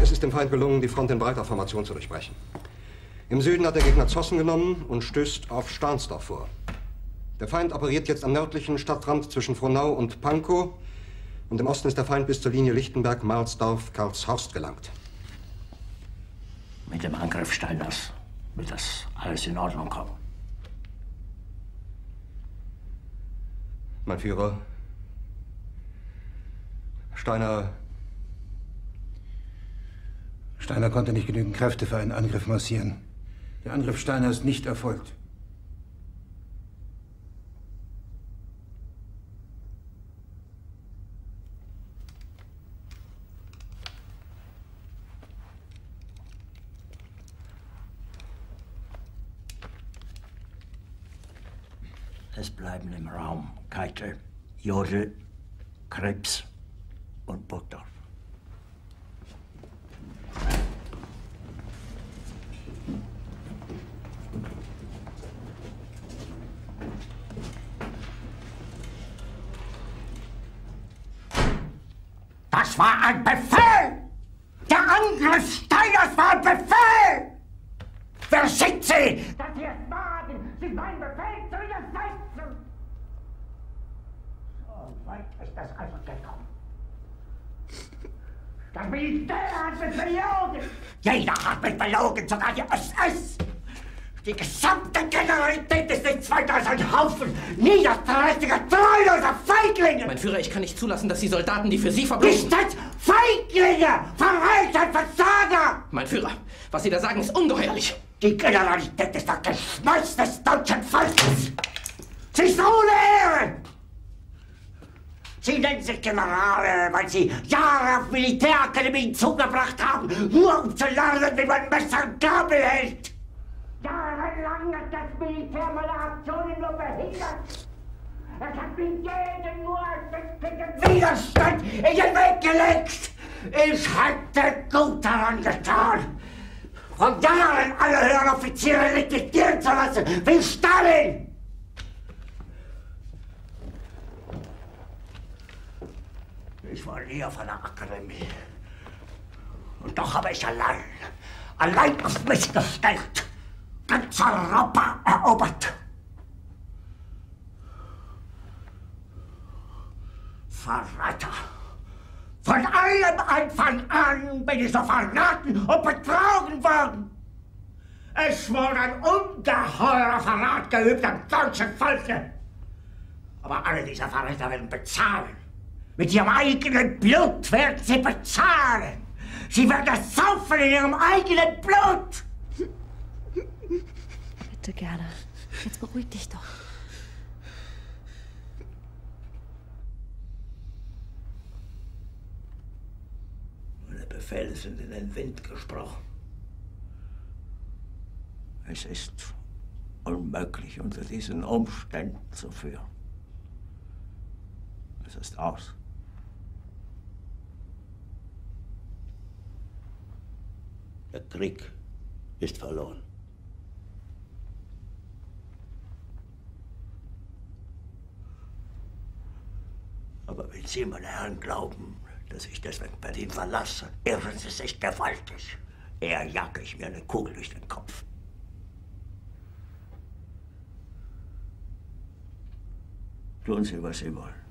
Es ist dem Feind gelungen, die Front in breiter Formation zu durchbrechen. Im Süden hat der Gegner Zossen genommen und stößt auf Stahnsdorf vor. Der Feind operiert jetzt am nördlichen Stadtrand zwischen Frohnau und Pankow. Und im Osten ist der Feind bis zur Linie Lichtenberg-Marsdorf-Karlshorst gelangt. Mit dem Angriff Steiners wird das alles in Ordnung kommen. Mein Führer, Steiner konnte nicht genügend Kräfte für einen Angriff massieren. Der Angriff Steiner ist nicht erfolgt. Es bleiben im Raum Keitel, Jodl, Krebs und Burgdorf. Das war ein Befehl! Der Angriff Steiners war ein Befehl! Wer schickt Sie? Dass Sie es wagen, sich meinen Befehl zu widersetzen! So weit ist das also gekommen. Das Militär hat mich belogen! Jeder hat mich belogen, sogar die SS! Die gesamte Generalität ist nichts weiter als ein Haufen niederträchtiger, treuloser Feiglinge! Mein Führer, ich kann nicht zulassen, dass die Soldaten, die für Sie verbringen... Nicht als Feiglinge! Verreiter, Versager! Mein Führer, was Sie da sagen, ist ungeheuerlich. Die Generalität ist das Geschmeiß des deutschen Volkes! Sie ist ohne Ehre! Sie nennen sich Generale, weil Sie Jahre auf Militärakademien zugebracht haben, nur um zu lernen, wie man Messer und Gabel hält! Jahrelang hat das Militär meine Aktionen nur behindert. Es hat mir jeden nur ersichtlichen Widerstand in den Weg gelegt. Ich hätte gut daran getan, von Jahren alle höheren Offiziere liquidieren zu lassen, wie Stalin. Ich war nie auf einer Akademie. Und doch habe ich allein auf mich gestellt, ganz Europa erobert. Verräter! Von allem Anfang an bin ich so verraten und betrogen worden. Es wurde ein ungeheurer Verrat geübt am deutschen Volke. Aber alle diese Verräter werden bezahlen. Mit ihrem eigenen Blut werden sie bezahlen. Sie werden es saufen in ihrem eigenen Blut. Bitte gerne. Jetzt beruhig dich doch. Meine Befehle sind in den Wind gesprochen. Es ist unmöglich, unter diesen Umständen zu führen. Es ist aus. Der Krieg ist verloren. Aber wenn Sie, meine Herren, glauben, dass ich deswegen Berlin verlasse, irren Sie sich gewaltig. Eher jage ich mir eine Kugel durch den Kopf. Tun Sie, was Sie wollen.